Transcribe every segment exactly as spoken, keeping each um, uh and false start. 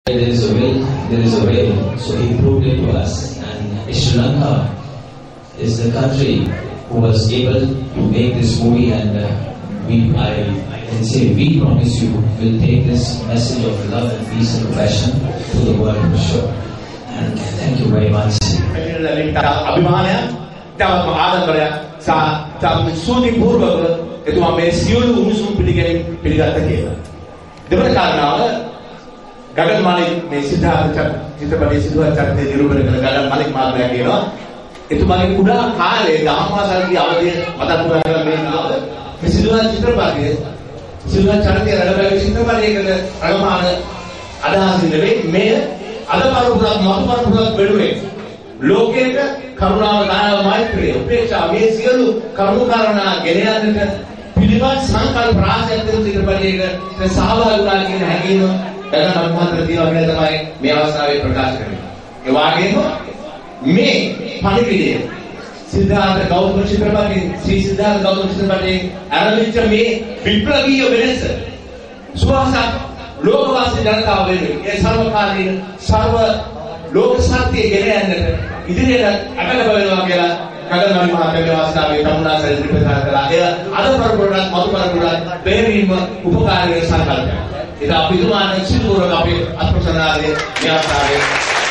There is a will, there is a way. So he proved it to us. And Sri Lanka is the country who was able to make this movie, and uh, we, I, I can say, we promise you will take this message of love and peace and compassion to the world for sure. And thank you very much. Gagan Malik මේ සිද්ධාර්ථ චිත්‍රපටයේ සිදුවන චරිතය නිරූපණය කළ Gagan Malik මහත්මයා කියනවා එතුමාගේ කුඩා කාලේ දහම් පාසලේ අවධිය මතක් කරගන්න මේ නාද මේ සිදුවන චිත්‍රපටයේ සිදුවන චරිතය රැඳවැළි චිත්‍රපටයකට රඟපාන අදහස නෙවෙයි මේ අද පරපුරක් මතු පරපුරක් වෙනුවෙන් ලෝකයට කරුණාව දානව මෛත්‍රිය උපේක්ෂා මේ සියලු කරුණු කාරණා ගෙන යන්නට පිළිවත් සංකල්ප රාශියක් දෙන චිත්‍රපටයක සහභාගී වුණා කියන හැඟීම Gagan Malik මහත්මයා තියෙනවා කියලා තමයි මේ අවස්ථාවේ ප්‍රකාශ කරන්නේ. ඒ වගේම මේ පණිවිඩය සිද්ධාර්ථ ගෞතම චිත්‍රපටයේ ශ්‍රී සිද්ධාර්ථ ගෞතම චිත්‍රපටයේ ආරම්භිත මේ විප්ලවීය වෙනස සුවාසක් ලෝකවාසී ජනතාව වෙනුවෙන් ඒ සර්වකාලීන සර්ව ලෝක සත්‍යය ගෙන යන්නට ඉදිරියට අකල වෙනවා කියලා Gagan Malik මහත්මයාගේ අවස්ථාවේ තමුණා සැලසි ප්‍රකාශ කළා. එය අද පරපුරට මතු පරපුරට බෙහෙවින්ම උපකාරී සංකල්පයක්. Itu api itu mana situ orang api atau senari biasa ya.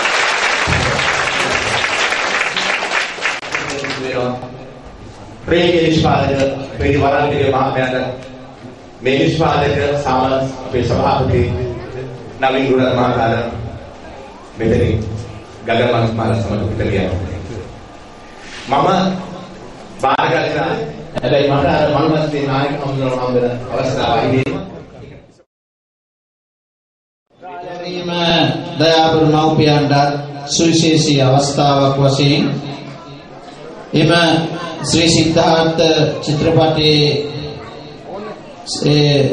Pregi nispada, pregi waran dia maha ada. Me nispada ke sama api sabhapati Nalin Gurat Mahakala. Beteri Gagan Malik malas sama kita lihat. Mama bahagia sekali. Ada yang mana ada malu masih naik ambil ambil awaslah ini. දයාබර මව්පියන්ට සුවිශේෂී අවස්ථාවක් වශයෙන් එම ශ්‍රී සිද්ධාර්ථ චිත්‍රපටයේ ඒ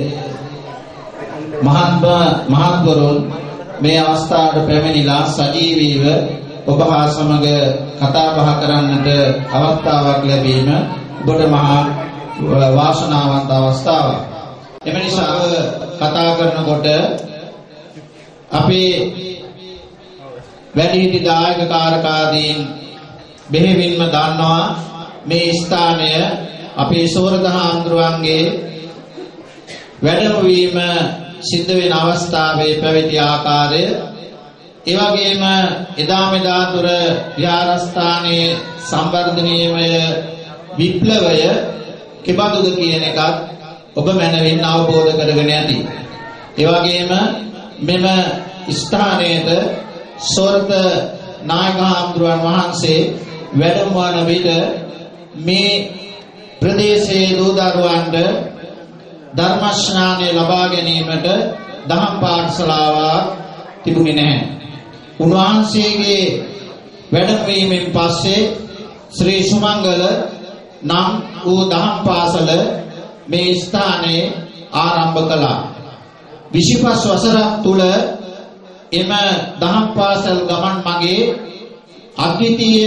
මහත්මා මහත්වරුන් මේ අවස්ථාවට පැමිණිලා සජීවීව ඔබ හා සමග කතා බහ කරන්නට අවස්ථාවක් ලැබීම ඔබට මහා වාසනාවන්ත අවස්ථාවක්. එම නිසා කතා කරනකොට අපේ වැඩිහිටි දායක කාරකාදීන් බෙහෙවින්ම දන්නවා මේ ස්ථානය අපේ සෝරදහාඳුරුවන්ගේ වැඩමවීම සිද්ධ වෙන අවස්ථාවේ පැවති ආකාරය, ඒ වගේම එදා මෙදා තුර විහාරස්ථානයේ සංවර්ධනීයමය විප්ලවය කෙබඳුද කියන එකත් ඔබ මනවින් අවබෝධ කරගෙන ඇති. ඒ වගේම මෙම ස්ථානයේද සෝරත නායක හාමුදුරුවන් වහන්සේ වැඩම වන විට මේ ප්‍රදේශයේ දූ දරුවන්ට ධර්ම ශ්‍රාවණය ලබා ගැනීමට දහම් පාඨශාලාවක් තිබුණේ නැහැ. උන්වහන්සේගේ වැඩම වීමෙන් පස්සේ ශ්‍රී සුමංගල නම් වූ දහම් පාසල මේ ස්ථානයේ ආරම්භ කළා. විසිපස් වසරක් තුල එම දහම් පාසල් ගමන් මගේ අද්විතීය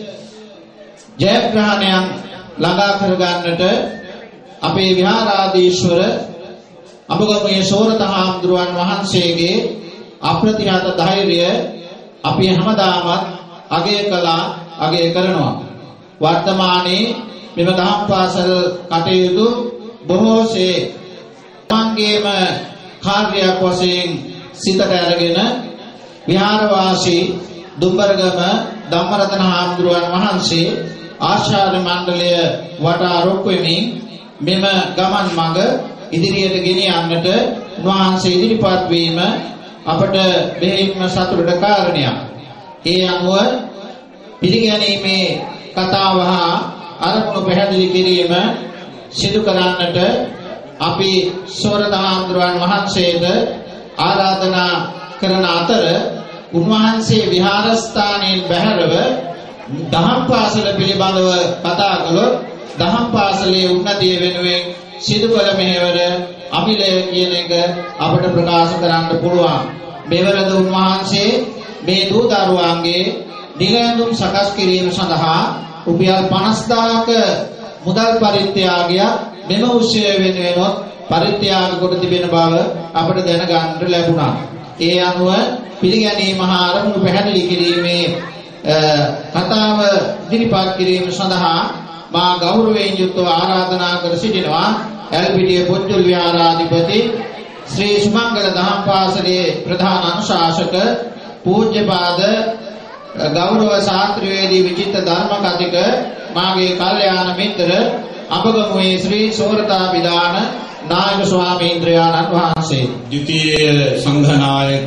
ජයග්‍රහණයන් ළඟා කර ගන්නට අපේ විහාරාධීශවර අඹගමුවේ සෝරත හාමුදුරුවන් වහන්සේගේ අප්‍රතිහත ධෛර්යය අපි හැමදාමත් අගය කළා අගය කරනවා. වර්තමානයේ මෙම දහම් පාසල් කටයුතු බොහෝසේ තමන්ගේම කාර්යයක් වශයෙන් සිතට අරගෙන විහාරවාසී දුම්බරගම ධම්මරතන හාමුදුරුවන් වහන්සේ ආචාර්ය මණ්ඩලය වටා රොක්වෙමින් මෙම ගමන් මඟ ඉදිරියට ගෙනියන්නට උන්වහන්සේ ඉදිරිපත් වීම අපට බෙහෙවින්ම සතුටට කාරණයක්. ඒ අනුව පිළිගැනීමේ කතාව හා අරමුණු පැහැදිලි කිරීම සිදු කරන්නට අපි සෝරත හාමුදුරුවන් වහන්සේට ආරාධනා කරන අතර උන්වහන්සේ විහාරස්ථානයෙන් බැහැරව දහම් පාසල පිළිබඳව කතා කළොත් දහම් පාසලේ උන්නතිය වෙනුවෙන් සිදු කළ මෙහෙවර අමිලය කියන එක අපට ප්‍රකාශ කරන්න පුළුවන්. මෙවරද උන්වහන්සේ මේ දූ දරුවන්ගේ නිලැඳුම් සකස් කිරීම සඳහා රුපියල් පනස් දාහක මුදල් පරිත්‍යාගයක් මෙම උත්සවය වෙනුවෙන් පරිත්‍යාග කොට තිබෙන බව අපට දැනගන්න ලැබුණා. ඒ අනුව පිළිගැනීම හා අරමුණු පැහැදිලි කිරීමේ කතාව ඉදිරිපත් කිරීම සඳහා මා ගෞරවයෙන් යුක්තව ආරාධනා කර සිටිනවා එල්පිටිය පොත්ගුල් විහාරාධිපති ශ්‍රී සුමංගල දහම් පාසලේ ප්‍රධාන අනුශාසක පූජ්‍යපාද ගෞරව ශාස්ත්‍රවේදී විචිත්ත ධර්ම කතික මාගේ කල්යාණ මිත්‍ර අපගමුවේ ශ්‍රී සෝරතා විදාන නායක ස්වාමීන්ද්‍රයාණන් වහන්සේ ද්විතීය සංඝනායක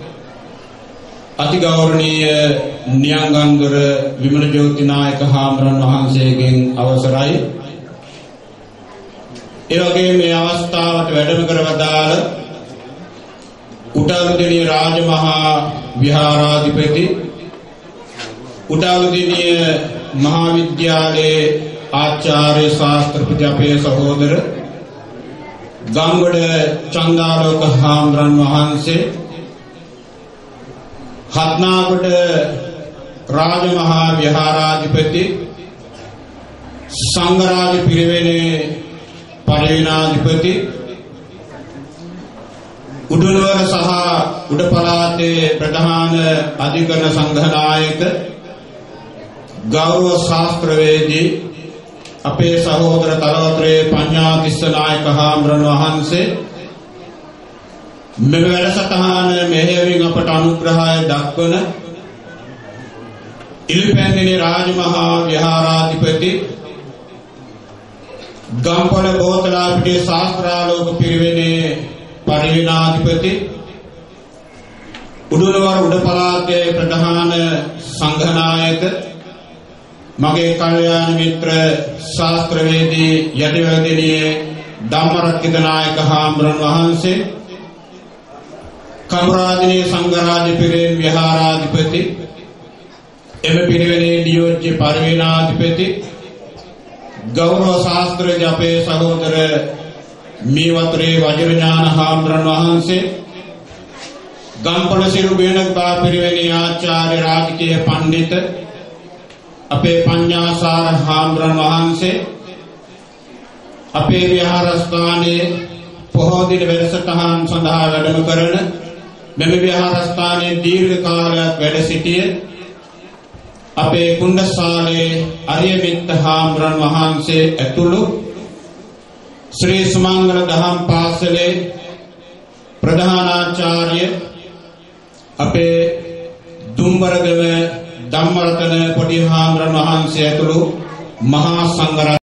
අතිගෞරවනීය නියංගන්දර විමල ජෝති නායක හාමුදුරන් වහන්සේගෙන් අවසරයි. ඒ වගේම මේ අවස්ථාවට වැඩම කරවදාළ උඩාලුදෙණිය රාජමහා විහාරාධිපති උඩාලුදෙණිය මහා විද්‍යාලයේ ආචාර්ය ශාස්ත්‍රපති අපේ සහෝදර ගංගොඩ චන්දාලෝක හාමුදුරන් වහන්සේ හත්නාගොඩ රාජමහා විහාරාධිපති සංඝරාජ පිරිවෙනේ පරිවිනාධිපති උඩුනුවර සහ උඩ පළාතේ ප්‍රධාන අධිකරණ සංඝනායක ගෞරව ශාස්ත්‍රවේදී අපේ සහෝදර තරවත්‍රේ පඤ්ඤාතිස්ස නායක හාමුදුරන් වහන්සේ මෙම වැඩසටහන මෙහෙයවින් අපට අනුග්‍රහය දක්වන ඉලිපැන්දිනේ රාජමහා විහාරාධිපති ගම්පොළ බෝතලාපිටිය ශාස්ත්‍රාලෝක පිරිවෙනේ පරිවිනාධිපති උඩුනුවර උඩ පළාතේ ප්‍රධාන සංඝනායක මගේ කල්යාණ මිත්‍ර ශාස්ත්‍රවේදී යටිවැදිනියේ ධම්මරක්කිත නායක හාමුදුරන් වහන්සේ කම්රාදිනේ සංඝරාජ පිරිවෙන් විහාරාධිපති එම පිරිවෙනේ නියෝජ්‍ය පරිවිනාධිපති ගෞරව ශාස්ත්‍රඥ අපේ සහෝදර මීවත්‍රේ වජිරඥාන හාමුදුරන් වහන්සේ ගම්පොළ සිරු බේනකා පිරිවෙනේ ආචාර්ය රාජකීය පඬිත අපේ පඤ්ඤාසාර හාමුදුරන් වහන්සේ අපේ විහාරස්ථානයේ පොහොය දින වැඩසටහන් සඳහා වැඩම කරන මෙම විහාරස්ථානයේ දීර්ඝ කාලයක් වැඩ සිටිය අපේ කුණ්ඩසාලේ අරියමිත්ත හාමුදුරන් වහන්සේ ඇතුළු ශ්‍රී සුමංගල දහම් පාසලේ ප්‍රධානාචාර්ය අපේ දුම්බරගම ධම්මරතන පොඩි හාමුදුරන් වහන්සේ ඇතුළු මහා සංඝ